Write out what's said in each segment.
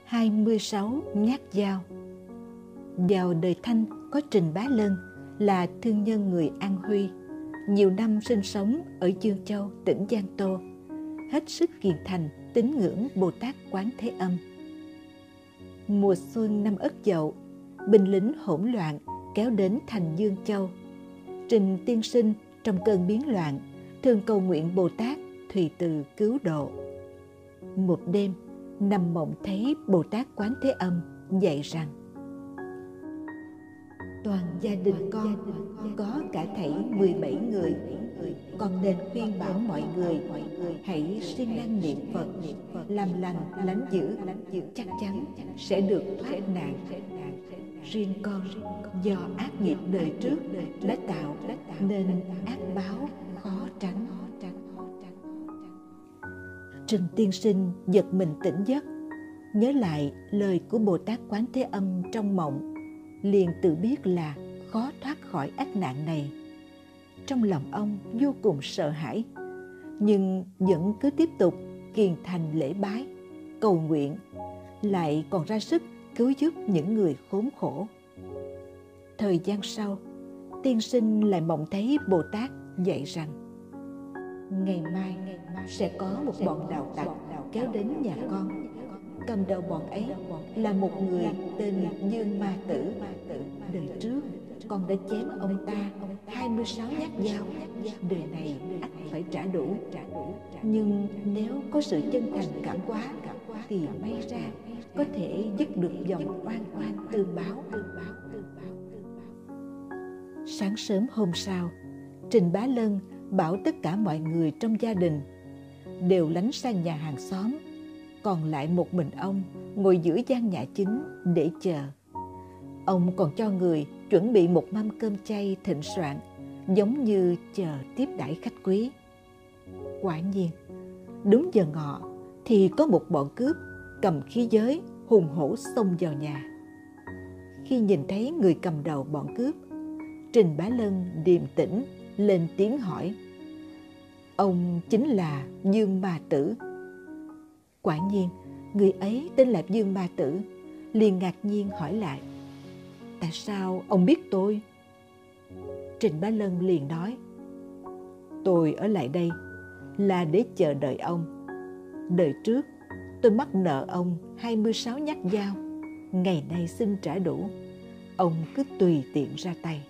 26 nhát dao. Vào đời Thanh có Trình Bá Lân là thương nhân người An Huy, nhiều năm sinh sống ở Dương Châu, tỉnh Giang Tô, hết sức kiền thành tín ngưỡng Bồ Tát Quán Thế Âm. Mùa xuân năm Ất Dậu, binh lính hỗn loạn kéo đến thành Dương Châu. Trình tiên sinh trong cơn biến loạn thường cầu nguyện Bồ Tát Thùy Từ cứu độ. Một đêm nằm mộng thấy Bồ Tát Quán Thế Âm dạy rằng: toàn gia đình con có cả thảy 17 người, con nên khuyên bảo mọi người hãy siêng năng niệm Phật, làm lành lánh dữ, chắc chắn sẽ được thoát nạn. Riêng con do ác nghiệp đời trước đã tạo nên ác báo khó tránh. Trình tiên sinh giật mình tỉnh giấc, nhớ lại lời của Bồ Tát Quán Thế Âm trong mộng, liền tự biết là khó thoát khỏi ác nạn này. Trong lòng ông vô cùng sợ hãi, nhưng vẫn cứ tiếp tục kiền thành lễ bái, cầu nguyện, lại còn ra sức cứu giúp những người khốn khổ. Thời gian sau, tiên sinh lại mộng thấy Bồ Tát dạy rằng: ngày mai sẽ có một bọn đạo tặc kéo đến nhà con. Cầm đầu bọn ấy là một người tên Dương Ma Tử. Đời trước con đã chém ông ta 26 nhát dao, đời này ắt phải trả đủ. Nhưng nếu có sự chân thành cảm hóa thì may ra có thể dứt được dòng oan tương báo. Sáng sớm hôm sau, Trình Bá Lân bảo tất cả mọi người trong gia đình đều lánh sang nhà hàng xóm, còn lại một mình ông ngồi giữa gian nhà chính để chờ. Ông còn cho người chuẩn bị một mâm cơm chay thịnh soạn, giống như chờ tiếp đãi khách quý. Quả nhiên, đúng giờ ngọ thì có một bọn cướp cầm khí giới hùng hổ xông vào nhà. Khi nhìn thấy người cầm đầu bọn cướp, Trình Bá Lân điềm tĩnh lên tiếng hỏi: ông chính là Dương Ma Tử? Quả nhiên, người ấy tên là Dương Ma Tử, liền ngạc nhiên hỏi lại: tại sao ông biết tôi? Trình Bá Lân liền nói: tôi ở lại đây là để chờ đợi ông. Đời trước tôi mắc nợ ông 26 nhát dao, ngày nay xin trả đủ, ông cứ tùy tiện ra tay.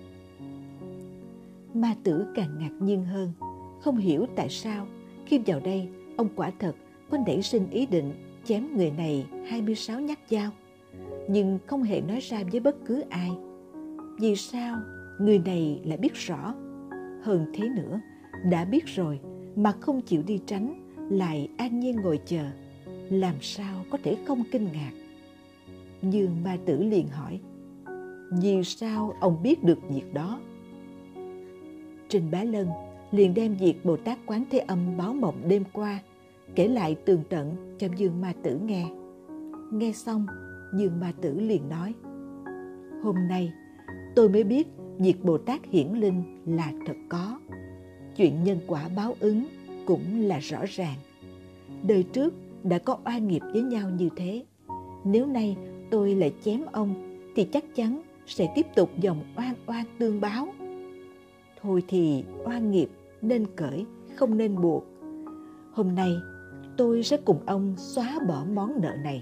Ma Tử càng ngạc nhiên hơn, không hiểu tại sao khi vào đây ông quả thật có nảy sinh ý định chém người này 26 nhát dao, nhưng không hề nói ra với bất cứ ai. Vì sao người này lại biết rõ? Hơn thế nữa, đã biết rồi mà không chịu đi tránh, lại an nhiên ngồi chờ, làm sao có thể không kinh ngạc? Dương Ma Tử liền hỏi: vì sao ông biết được việc đó? Trình Bá Lân liền đem việc Bồ Tát Quán Thế Âm báo mộng đêm qua kể lại tường tận cho Dương Ma Tử nghe. Nghe xong, Dương Ma Tử liền nói: hôm nay tôi mới biết việc Bồ Tát hiển linh là thật có. Chuyện nhân quả báo ứng cũng là rõ ràng. Đời trước đã có oan nghiệp với nhau như thế. Nếu nay tôi lại chém ông thì chắc chắn sẽ tiếp tục dòng oan tương báo. Thôi thì oan nghiệp nên cởi, không nên buộc. Hôm nay tôi sẽ cùng ông xóa bỏ món nợ này.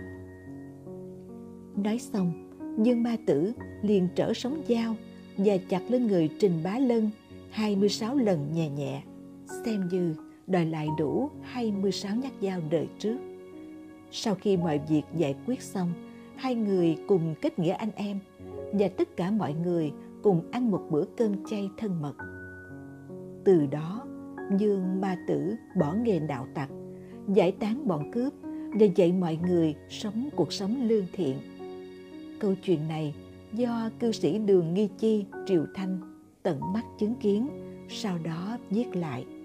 Nói xong, Dương Ma Tử liền trở sống dao và chặt lên người Trình Bá Lân 26 lần nhẹ nhẹ, xem như đòi lại đủ 26 nhát dao đời trước. Sau khi mọi việc giải quyết xong, hai người cùng kết nghĩa anh em, và tất cả mọi người cùng ăn một bữa cơm chay thân mật. Từ đó, Dương Ma Tử bỏ nghề đạo tặc, giải tán bọn cướp và dạy mọi người sống cuộc sống lương thiện. Câu chuyện này do cư sĩ Đường Nghi Chi, Triều Thanh tận mắt chứng kiến, sau đó viết lại.